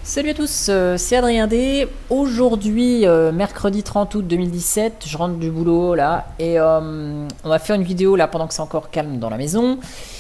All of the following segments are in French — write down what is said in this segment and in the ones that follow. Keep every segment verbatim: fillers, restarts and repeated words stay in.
Salut à tous, euh, c'est Adrien D. Aujourd'hui, euh, mercredi trente août deux mille dix-sept, je rentre du boulot là et euh, on va faire une vidéo là pendant que c'est encore calme dans la maison.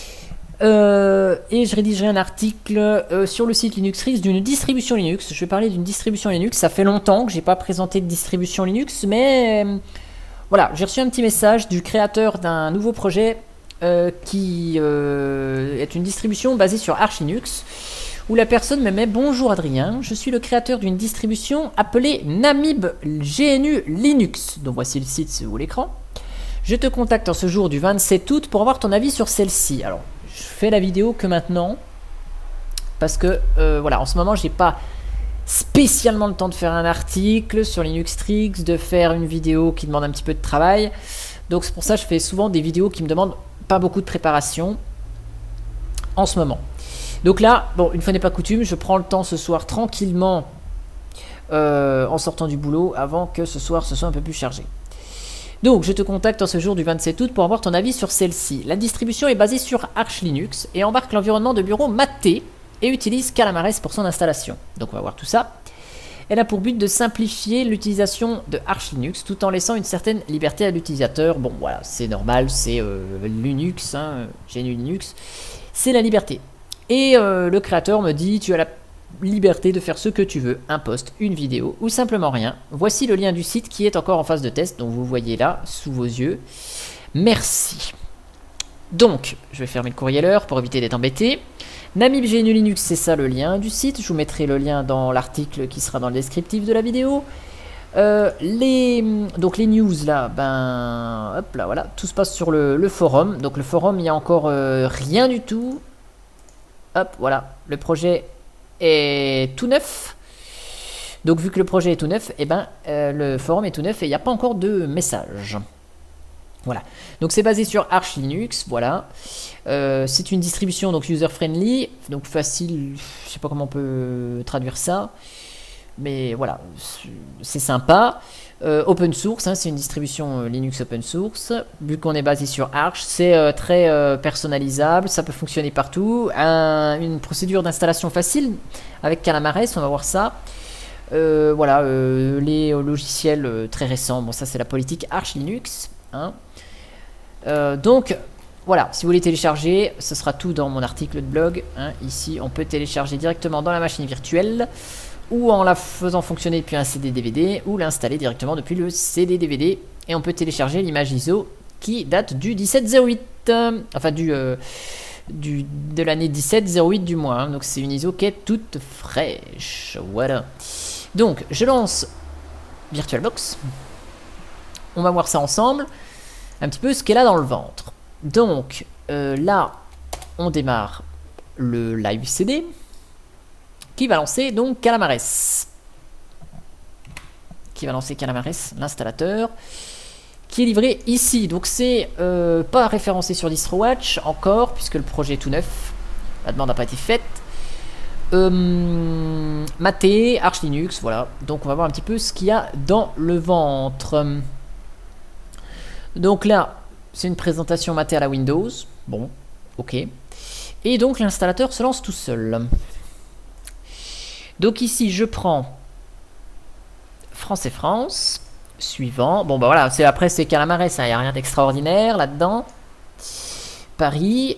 Euh, et je rédigerai un article euh, sur le site LinuxRix d'une distribution Linux. Je vais parler d'une distribution Linux. Ça fait longtemps que j'ai pas présenté de distribution Linux, mais euh, voilà, j'ai reçu un petit message du créateur d'un nouveau projet euh, qui euh, est une distribution basée sur Arch Linux, où la personne me met: bonjour Adrien, je suis le créateur d'une distribution appelée Namib G N U Linux, dont voici le site sous l'écran. Je te contacte en ce jour du vingt-sept août pour avoir ton avis sur celle-ci. Alors, je fais la vidéo que maintenant, parce que euh, voilà, en ce moment j'ai pas spécialement le temps de faire un article sur LinuxRix, de faire une vidéo qui demande un petit peu de travail. Donc c'est pour ça que je fais souvent des vidéos qui me demandent pas beaucoup de préparation en ce moment. Donc là, bon, une fois n'est pas coutume, je prends le temps ce soir tranquillement euh, en sortant du boulot avant que ce soir ce soit un peu plus chargé. Donc je te contacte en ce jour du vingt-sept août pour avoir ton avis sur celle-ci. La distribution est basée sur Arch Linux et embarque l'environnement de bureau Mate et utilise Calamares pour son installation. Donc on va voir tout ça. Elle a pour but de simplifier l'utilisation de Arch Linux tout en laissant une certaine liberté à l'utilisateur. Bon voilà, c'est normal, c'est euh, Linux, hein, G N U Linux, c'est la liberté. Et euh, le créateur me dit: tu as la liberté de faire ce que tu veux, un post, une vidéo ou simplement rien. Voici le lien du site qui est encore en phase de test, donc vous voyez là sous vos yeux. Merci. Donc, je vais fermer le courrieleur pour éviter d'être embêté. Namib G N U Linux, c'est ça le lien du site. Je vous mettrai le lien dans l'article qui sera dans le descriptif de la vidéo. Euh, les, donc les news là, ben hop là, voilà, tout se passe sur le, le forum. Donc le forum, il n'y a encore euh, rien du tout. Hop, voilà, le projet est tout neuf. Donc vu que le projet est tout neuf, et eh ben euh, le forum est tout neuf et il n'y a pas encore de message. Voilà, donc c'est basé sur Arch Linux, voilà. Euh, c'est une distribution donc user-friendly, donc facile, je sais pas comment on peut traduire ça, mais voilà, c'est sympa. Euh, open source, hein, c'est une distribution euh, Linux open source. Vu qu'on est basé sur Arch, c'est euh, très euh, personnalisable, ça peut fonctionner partout. Un, une procédure d'installation facile avec Calamares, on va voir ça. Euh, voilà, euh, les logiciels euh, très récents, bon ça c'est la politique Arch Linux. Hein. Euh, donc voilà, si vous voulez télécharger, ce sera tout dans mon article de blog. Hein. Ici, on peut télécharger directement dans la machine virtuelle, ou en la faisant fonctionner depuis un C D D V D, ou l'installer directement depuis le C D D V D. Et on peut télécharger l'image I S O qui date du dix-sept zéro huit, euh, enfin du, euh, du de l'année dix-sept zéro huit du mois. Hein. Donc c'est une I S O qui est toute fraîche. Voilà. Donc je lance VirtualBox. On va voir ça ensemble. Un petit peu ce qu'elle a dans le ventre. Donc euh, là, on démarre le live C D. Qui va lancer donc Calamares. Qui va lancer Calamares, l'installateur, qui est livré ici. Donc c'est euh, pas référencé sur DistroWatch encore, puisque le projet est tout neuf. La demande n'a pas été faite. Euh, Mate, Arch Linux, voilà. Donc on va voir un petit peu ce qu'il y a dans le ventre. Donc là, c'est une présentation Mate à la Windows. Bon, ok. Et donc l'installateur se lance tout seul. Donc ici, je prends France et France, suivant. Bon, bah voilà, c'est après, c'est Calamares, il n'y a rien d'extraordinaire là-dedans. Paris,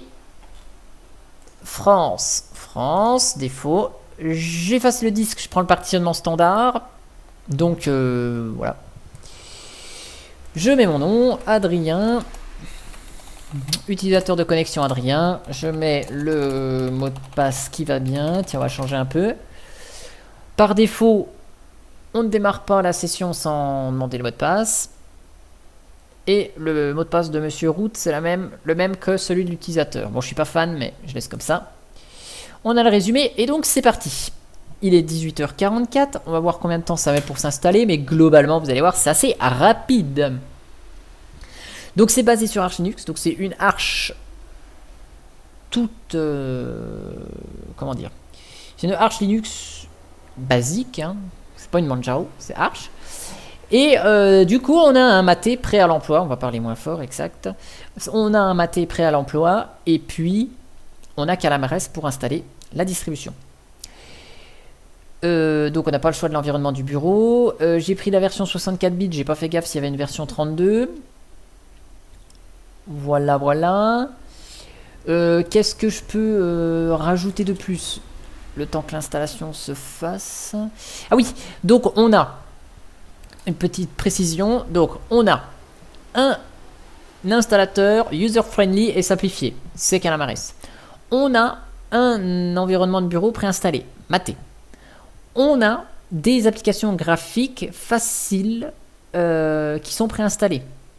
France, France, défaut. J'efface le disque, je prends le partitionnement standard. Donc, euh, voilà. Je mets mon nom, Adrien. Utilisateur de connexion, Adrien. Je mets le mot de passe qui va bien. Tiens, on va changer un peu. Par défaut, on ne démarre pas la session sans demander le mot de passe. Et le mot de passe de Monsieur Root, c'est la même, le même que celui de l'utilisateur. Bon, je suis pas fan, mais je laisse comme ça. On a le résumé, et donc c'est parti. Il est dix-huit heures quarante-quatre, on va voir combien de temps ça met pour s'installer, mais globalement, vous allez voir, c'est assez rapide. Donc c'est basé sur Arch Linux, donc c'est une Arch toute... Euh, comment dire, c'est une Arch Linux basique, hein. C'est pas une Manjaro, c'est Arch. Et euh, du coup, on a un Mate prêt à l'emploi, on va parler moins fort, exact. On a un Mate prêt à l'emploi, et puis on a Calamares pour installer la distribution. Euh, donc on n'a pas le choix de l'environnement du bureau. Euh, j'ai pris la version soixante-quatre bits, j'ai pas fait gaffe s'il y avait une version trente-deux. Voilà, voilà. Euh, Qu'est-ce que je peux euh, rajouter de plus le temps que l'installation se fasse? Ah oui, donc on a une petite précision. Donc on a un installateur user-friendly et simplifié. C'est Calamares. On a un environnement de bureau préinstallé, maté. On a des applications graphiques faciles euh, qui sont préinstallées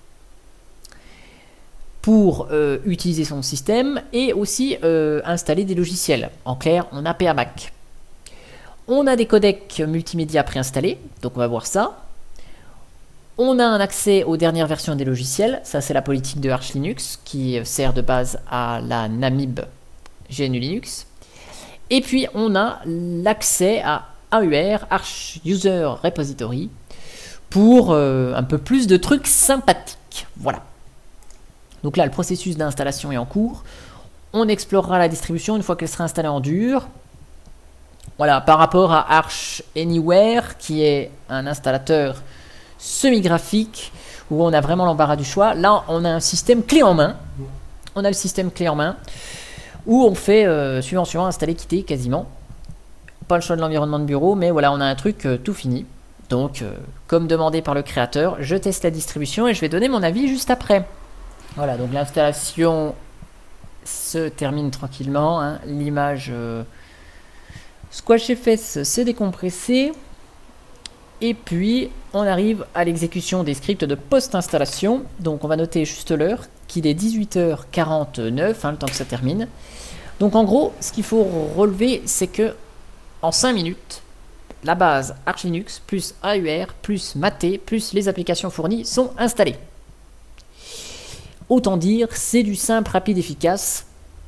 pour euh, utiliser son système et aussi euh, installer des logiciels. En clair, on a P A Mac. On a des codecs multimédia préinstallés, donc on va voir ça. On a un accès aux dernières versions des logiciels, ça c'est la politique de Arch Linux qui sert de base à la Namib G N U Linux. Et puis on a l'accès à A U R, Arch User Repository, pour euh, un peu plus de trucs sympathiques. Voilà. Donc là, le processus d'installation est en cours. On explorera la distribution une fois qu'elle sera installée en dur. Voilà, par rapport à Arch Anywhere, qui est un installateur semi-graphique, où on a vraiment l'embarras du choix. Là, on a un système clé en main. On a le système clé en main, où on fait euh, suivant, suivant, installer, quitter, quasiment. Pas le choix de l'environnement de bureau, mais voilà, on a un truc euh, tout fini. Donc, euh, comme demandé par le créateur, je teste la distribution et je vais donner mon avis juste après. Voilà, donc l'installation se termine tranquillement. Hein. L'image euh, SquashFS s'est décompressée. Et puis, on arrive à l'exécution des scripts de post-installation. Donc, on va noter juste l'heure, qu'il est dix-huit heures quarante-neuf, hein, le temps que ça termine. Donc, en gros, ce qu'il faut relever, c'est que en cinq minutes, la base Arch Linux, plus A U R, plus Mate, plus les applications fournies sont installées. Autant dire, c'est du simple, rapide, efficace.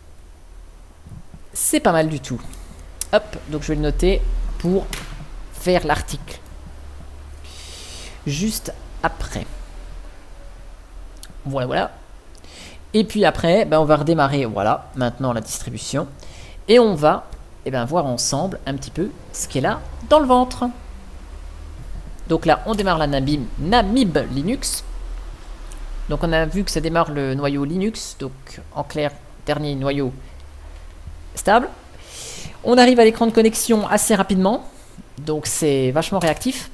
C'est pas mal du tout. Hop, donc je vais le noter pour faire l'article. Juste après. Voilà, voilà. Et puis après, ben, on va redémarrer, voilà, maintenant la distribution. Et on va eh ben, voir ensemble un petit peu ce qu'elle a dans le ventre. Donc là, on démarre la Namib, Namib Linux. Donc on a vu que ça démarre le noyau Linux, donc en clair, dernier noyau stable. On arrive à l'écran de connexion assez rapidement, donc c'est vachement réactif.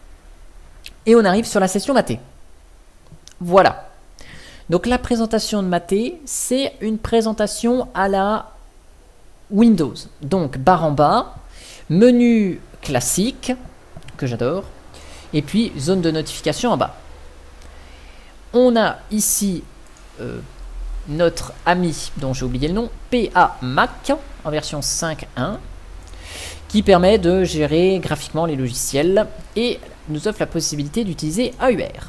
Et on arrive sur la session Mate. Voilà. Donc la présentation de Mate, c'est une présentation à la Windows. Donc barre en bas, menu classique, que j'adore, et puis zone de notification en bas. On a ici euh, notre ami, dont j'ai oublié le nom, P A Mac, en version cinq point un, qui permet de gérer graphiquement les logiciels et nous offre la possibilité d'utiliser A U R.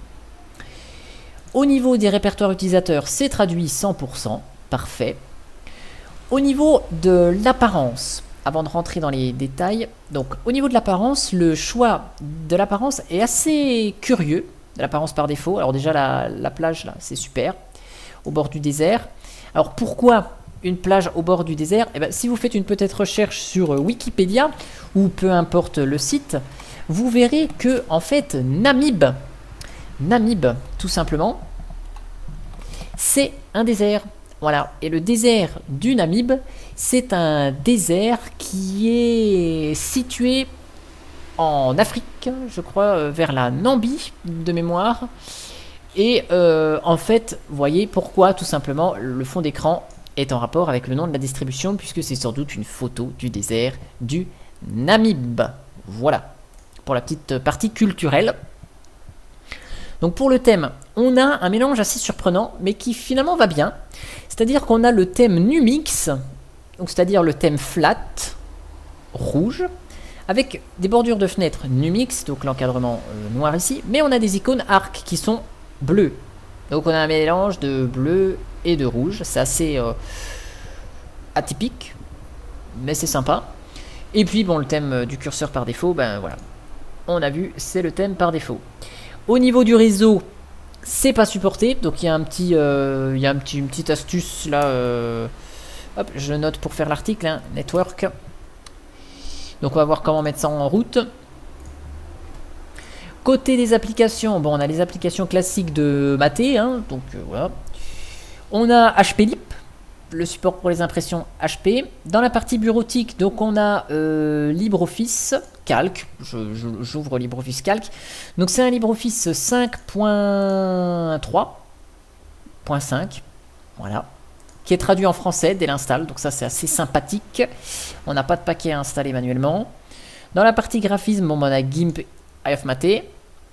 Au niveau des répertoires utilisateurs, c'est traduit cent pour cent, parfait. Au niveau de l'apparence, avant de rentrer dans les détails, donc au niveau de l'apparence, le choix de l'apparence est assez curieux. De l'apparence par défaut. Alors déjà la, la plage là, c'est super, au bord du désert. Alors pourquoi une plage au bord du désert? Eh ben, si vous faites une petite recherche sur Wikipédia ou peu importe le site, vous verrez que en fait Namib, Namib tout simplement, c'est un désert. Voilà, et le désert du Namib, c'est un désert qui est situé en Afrique, je crois, vers la Namibie de mémoire. Et euh, en fait, vous voyez pourquoi tout simplement le fond d'écran est en rapport avec le nom de la distribution, puisque c'est sans doute une photo du désert du Namib. Voilà, pour la petite partie culturelle. Donc pour le thème, on a un mélange assez surprenant, mais qui finalement va bien. C'est-à-dire qu'on a le thème Numix, donc c'est-à-dire le thème flat, rouge, avec des bordures de fenêtres Numix, donc l'encadrement euh, noir ici, mais on a des icônes arc qui sont bleues. Donc on a un mélange de bleu et de rouge, c'est assez euh, atypique, mais c'est sympa. Et puis bon, le thème du curseur par défaut, ben voilà, on a vu, c'est le thème par défaut. Au niveau du réseau, c'est pas supporté, donc il y a un petit, euh, il y a un petit, une petite astuce là. Euh, hop, je note pour faire l'article, hein, network. Donc on va voir comment mettre ça en route. Côté des applications, bon, on a les applications classiques de Maté, hein, donc euh, voilà. On a H P Lip, le support pour les impressions H P. Dans la partie bureautique, donc on a euh, LibreOffice Calc. J'ouvre LibreOffice Calc. Donc c'est un LibreOffice cinq point trois point cinq, voilà, qui est traduit en français dès l'install. Donc ça c'est assez sympathique. On n'a pas de paquet à installer manuellement. Dans la partie graphisme, bon, on a GIMP Eye of Maté.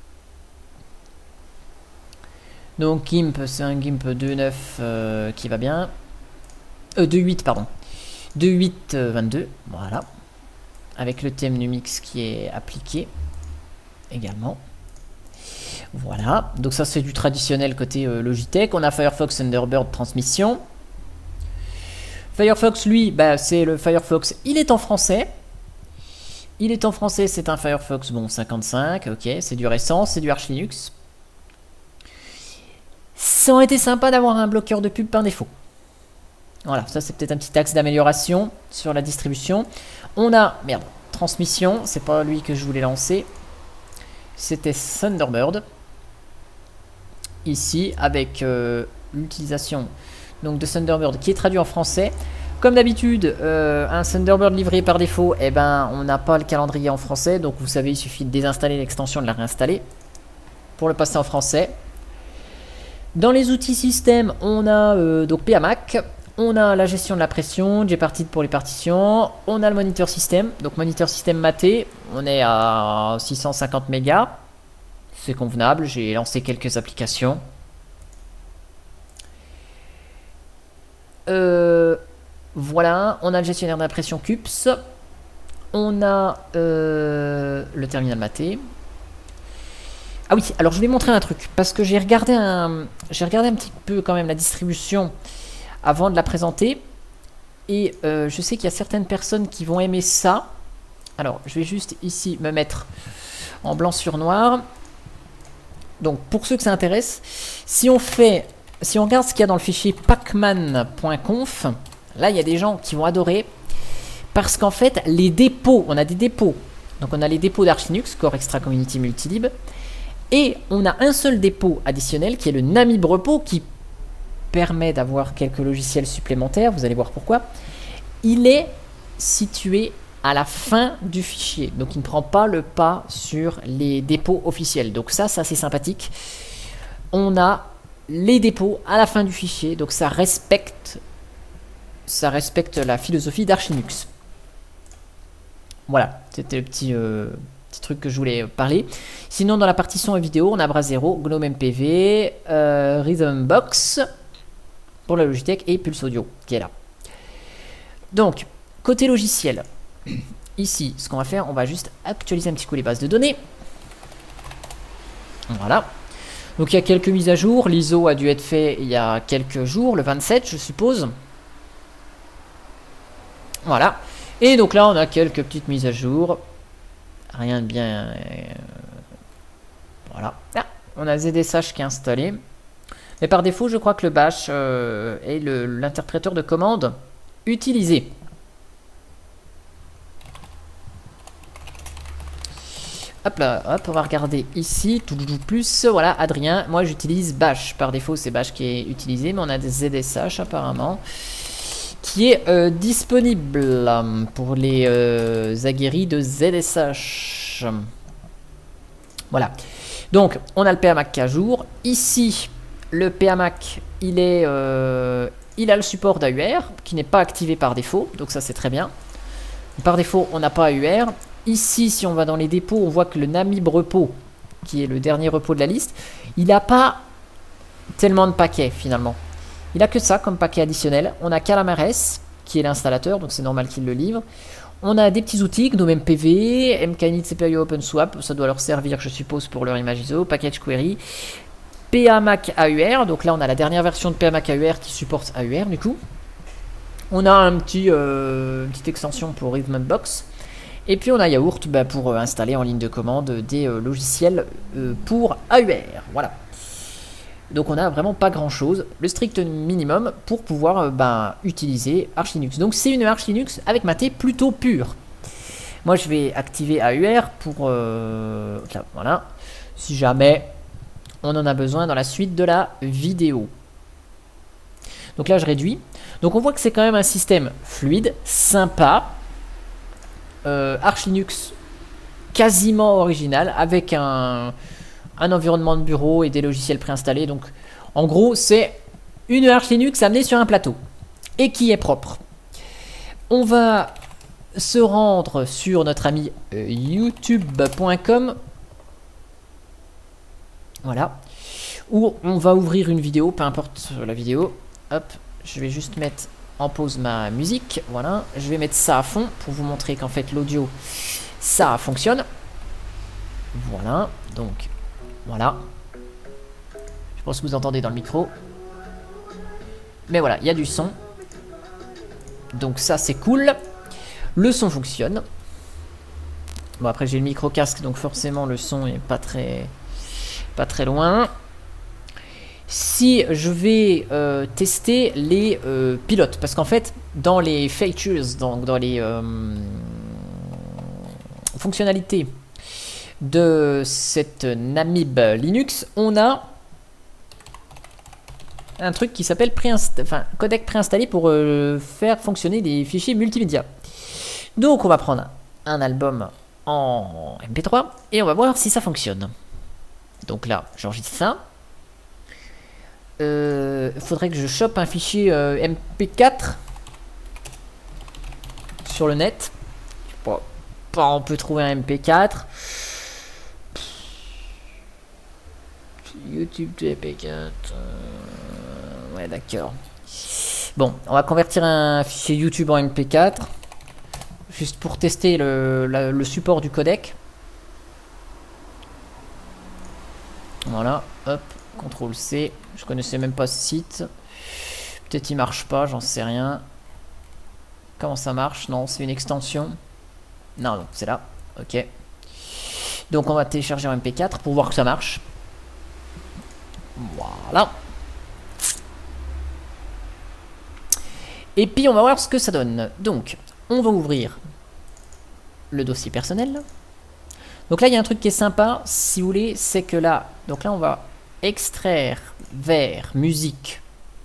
Donc GIMP, c'est un GIMP deux point neuf euh, qui va bien. Euh, deux point huit, pardon. deux point huit vingt-deux, voilà. Avec le thème Numix qui est appliqué également. Voilà, donc ça c'est du traditionnel côté euh, Logitech. On a Firefox Thunderbird transmission. Firefox, lui, bah, c'est le Firefox, il est en français. Il est en français, c'est un Firefox, bon, cinquante-cinq, ok, c'est du récent, c'est du Arch Linux. Ça aurait été sympa d'avoir un bloqueur de pub par défaut. Voilà, ça c'est peut-être un petit axe d'amélioration sur la distribution. On a, merde, transmission, c'est pas lui que je voulais lancer. C'était Thunderbird. Ici, avec euh, l'utilisation donc de Thunderbird qui est traduit en français. Comme d'habitude, euh, un Thunderbird livré par défaut, eh ben, on n'a pas le calendrier en français. Donc vous savez, il suffit de désinstaller l'extension, de la réinstaller pour le passer en français. Dans les outils système, on a euh, donc P A Mac, on a la gestion de la pression, Gparted pour les partitions, on a le moniteur système, donc moniteur système maté, on est à six cent cinquante mégas, c'est convenable, j'ai lancé quelques applications. Euh, voilà, on a le gestionnaire d'impression C U P S, on a euh, le terminal maté. Ah oui, alors je vais montrer un truc, parce que j'ai regardé un, j'ai regardé un petit peu quand même la distribution avant de la présenter, et euh, je sais qu'il y a certaines personnes qui vont aimer ça. Alors, je vais juste ici me mettre en blanc sur noir. Donc, pour ceux que ça intéresse, si on fait, si on regarde ce qu'il y a dans le fichier pacman point conf, là, il y a des gens qui vont adorer, parce qu'en fait, les dépôts, on a des dépôts. Donc, on a les dépôts d'Arch Linux, Core Extra Community Multilib, et on a un seul dépôt additionnel qui est le Namib Repo qui permet d'avoir quelques logiciels supplémentaires. Vous allez voir pourquoi. Il est situé à la fin du fichier. Donc il ne prend pas le pas sur les dépôts officiels. Donc ça, c'est assez sympathique. On a les dépôts à la fin du fichier. Donc ça respecte, ça respecte la philosophie d'Arch Linux. Voilà, c'était le petit... Euh, Petit truc que je voulais parler. Sinon, dans la partie son et vidéo, on a Brasero, Gnome M P V, euh, Rhythmbox pour la Logitech et Pulse Audio qui est là. Donc, côté logiciel, ici, ce qu'on va faire, on va juste actualiser un petit coup les bases de données. Voilà. Donc, il y a quelques mises à jour. L'I S O a dû être fait il y a quelques jours, le vingt-sept, je suppose. Voilà. Et donc là, on a quelques petites mises à jour. Rien de bien... Euh, voilà. Ah, on a Z S H qui est installé. Mais par défaut, je crois que le bash euh, est l'interpréteur de commande utilisé. Hop là, hop, on va regarder ici. Tout plus, voilà, Adrien. Moi, j'utilise bash. Par défaut, c'est bash qui est utilisé. Mais on a des Z S H apparemment. Qui est euh, disponible pour les euh, aguerris de Z S H. Voilà. Donc, on a le P A Mac qui est à jour. Ici, le P A Mac, il, est, euh, il a le support d'A U R, qui n'est pas activé par défaut. Donc ça, c'est très bien. Par défaut, on n'a pas A U R. Ici, si on va dans les dépôts, on voit que le Namib Repo, qui est le dernier repo de la liste, il n'a pas tellement de paquets, finalement. Il n'a que ça comme paquet additionnel. On a Calamares, qui est l'installateur, donc c'est normal qu'il le livre. On a des petits outils, Gnome M P V, Mkinit C P I O OpenSwap, ça doit leur servir, je suppose, pour leur image I S O, Package Query, P A Mac A U R, donc là on a la dernière version de P A Mac A U R qui supporte A U R du coup. On a un petit, euh, une petite extension pour Rhythmbox. Et puis on a Yaourt bah, pour euh, installer en ligne de commande des euh, logiciels euh, pour A U R. Voilà. Donc on n'a vraiment pas grand chose, le strict minimum pour pouvoir euh, bah, utiliser Arch Linux. Donc c'est une Arch Linux avec Maté plutôt pure. Moi, je vais activer A U R pour... Euh, là, voilà. Si jamais on en a besoin dans la suite de la vidéo. Donc là, je réduis. Donc on voit que c'est quand même un système fluide, sympa. Euh, Arch Linux quasiment original, avec un, un environnement de bureau et des logiciels préinstallés. Donc en gros, c'est une Arch Linux amenée sur un plateau. Et qui est propre. On va se rendre sur notre ami euh, youtube point com. Voilà. Où on va ouvrir une vidéo, peu importe la vidéo. Hop, je vais juste mettre en pause ma musique. Voilà, je vais mettre ça à fond pour vous montrer qu'en fait l'audio, ça fonctionne. Voilà, donc voilà. Je pense que vous entendez dans le micro. Mais voilà, il y a du son. Donc ça c'est cool. Le son fonctionne. Bon après j'ai le micro casque donc forcément le son est pas très pas très loin. Si je vais euh, tester les euh, pilotes, parce qu'en fait dans les features, donc dans les euh, fonctionnalités de cette Namib Linux, on a un truc qui s'appelle enfin, codec préinstallé pour euh, faire fonctionner des fichiers multimédia. Donc on va prendre un album en M P trois et on va voir si ça fonctionne. Donc là, j'enregistre ça. Il euh, faudrait que je chope un fichier euh, M P quatre sur le net. Je sais pas, on peut trouver un M P quatre. YouTube M P quatre. Euh, ouais, d'accord. Bon, on va convertir un fichier YouTube en M P quatre. Juste pour tester le, la, le support du codec. Voilà, hop, contrôle C. Je connaissais même pas ce site. Peut-être il marche pas, j'en sais rien. Comment ça marche? Non, c'est une extension. Non, non, c'est là. Ok. Donc on va télécharger en M P quatre pour voir que ça marche. Voilà. Et puis on va voir ce que ça donne. Donc, on va ouvrir le dossier personnel. Donc là, il y a un truc qui est sympa, si vous voulez, c'est que là, donc là, on va extraire vers musique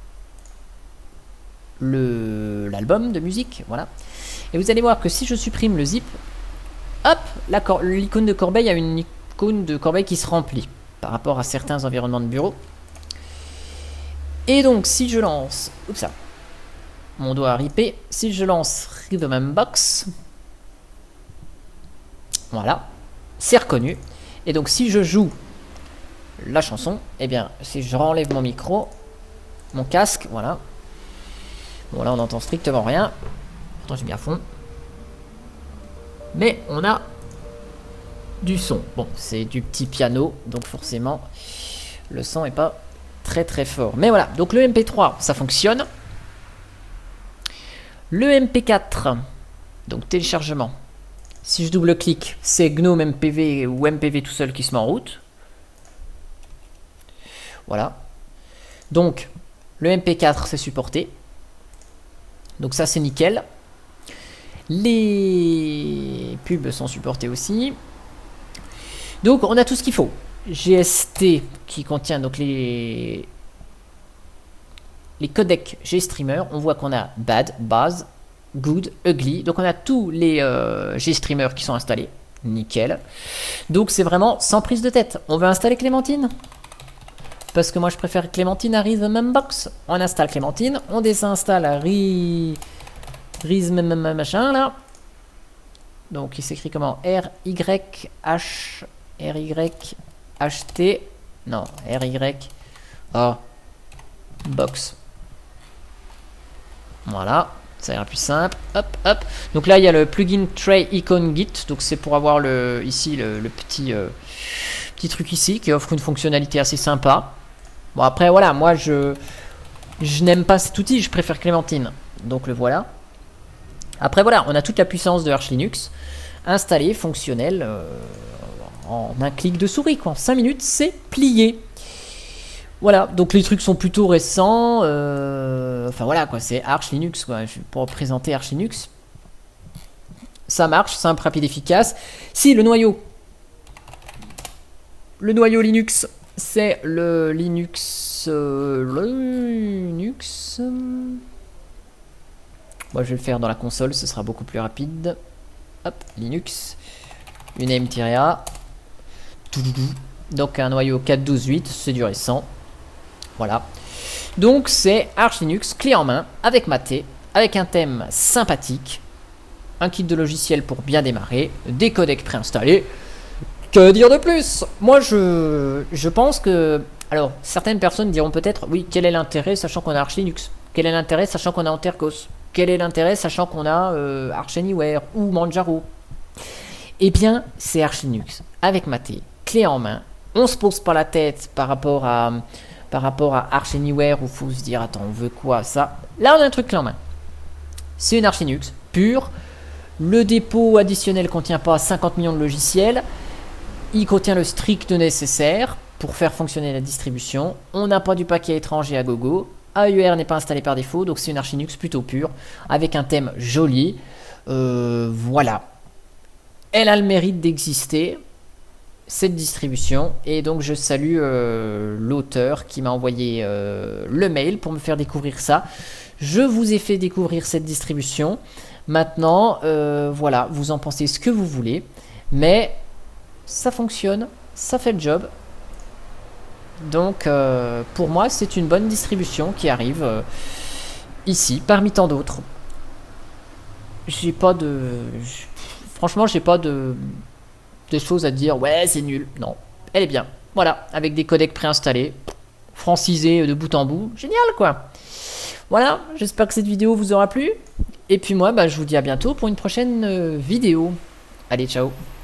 le l'album de musique, voilà. Et vous allez voir que si je supprime le zip, hop, l'icône de corbeille a une icône de corbeille qui se remplit par rapport à certains environnements de bureau. Et donc, si je lance, oups, ça, mon doigt a ripé, si je lance Rhythmbox, voilà, c'est reconnu. Et donc, si je joue la chanson, eh bien, si je renlève mon micro, mon casque, voilà. Bon, là, on n'entend strictement rien. Pourtant, j'ai mis à fond. Mais on a du son. Bon, c'est du petit piano, donc forcément, le son n'est pas très très fort. Mais voilà, donc le M P trois, ça fonctionne. Le M P quatre, donc téléchargement. Si je double-clique, c'est GNOME M P V ou M P V tout seul qui se met en route. Voilà. Donc, le M P quatre, c'est supporté. Donc ça, c'est nickel. Les pubs sont supportés aussi. Donc, on a tout ce qu'il faut. G S T qui contient donc les, les codecs GStreamer. On voit qu'on a Bad, Baz, Good, Ugly. Donc, on a tous les euh, GStreamer qui sont installés. Nickel. Donc, c'est vraiment sans prise de tête. On veut installer Clémentine? Parce que moi, je préfère Clémentine à Rhythmbox. On installe Clémentine. On désinstalle Rhythm machin, là. Donc, il s'écrit comment? R Y H... R Y H T... Non, R Y... Oh. Box. Voilà. Ça ira plus simple. Hop, hop. Donc là, il y a le plugin Tray Icon Git. Donc, c'est pour avoir le ici le, le petit, euh, petit truc ici qui offre une fonctionnalité assez sympa. Bon, après, voilà. Moi, je, je n'aime pas cet outil. Je préfère Clémentine. Donc, le voilà. Après, voilà. On a toute la puissance de Arch Linux installée, fonctionnelle, euh, en un clic de souris, quoi. En cinq minutes, c'est plié. Voilà, donc les trucs sont plutôt récents. Euh, enfin voilà, quoi, c'est Arch Linux, quoi. Je vais pour présenter Arch Linux. ça marche, simple, rapide, efficace. Si le noyau, le noyau Linux, c'est le Linux, euh, le Linux. Moi, je vais le faire dans la console, ce sera beaucoup plus rapide. Hop, Linux, uname-a. Donc un noyau quatre douze huit, c'est du récent. Voilà. Donc c'est Arch Linux, clé en main, avec Mate, avec un thème sympathique, un kit de logiciel pour bien démarrer, des codecs préinstallés. Que dire de plus? Moi je, je pense que... Alors, certaines personnes diront peut-être, oui, quel est l'intérêt sachant qu'on a Arch Linux? Quel est l'intérêt sachant qu'on a Antergos? Quel est l'intérêt sachant qu'on a euh, Arch Anywhere ou Manjaro? Eh bien, c'est Arch Linux, avec Mate, clé en main. On se pose pas la tête par rapport à... Par rapport à Arch Anywhere où il faut se dire, attends, on veut quoi ça? Là, on a un truc clé en main. C'est une Arch Linux pure. Le dépôt additionnel contient pas cinquante millions de logiciels. Il contient le strict nécessaire pour faire fonctionner la distribution. On n'a pas du paquet étranger à gogo. A U R n'est pas installé par défaut, donc c'est une Arch Linux plutôt pure, avec un thème joli. Euh, voilà. Elle a le mérite d'exister, cette distribution, et donc je salue euh, l'auteur qui m'a envoyé euh, le mail pour me faire découvrir ça. Je vous ai fait découvrir cette distribution. Maintenant, euh, voilà, vous en pensez ce que vous voulez, mais ça fonctionne, ça fait le job. Donc euh, pour moi c'est une bonne distribution qui arrive euh, ici parmi tant d'autres. J'ai pas de... Franchement j'ai pas de... de choses à dire, ouais c'est nul. Non, elle est bien. Voilà, avec des codecs préinstallés, francisés de bout en bout. Génial quoi. Voilà, j'espère que cette vidéo vous aura plu. Et puis moi bah, je vous dis à bientôt pour une prochaine euh, vidéo. Allez, ciao.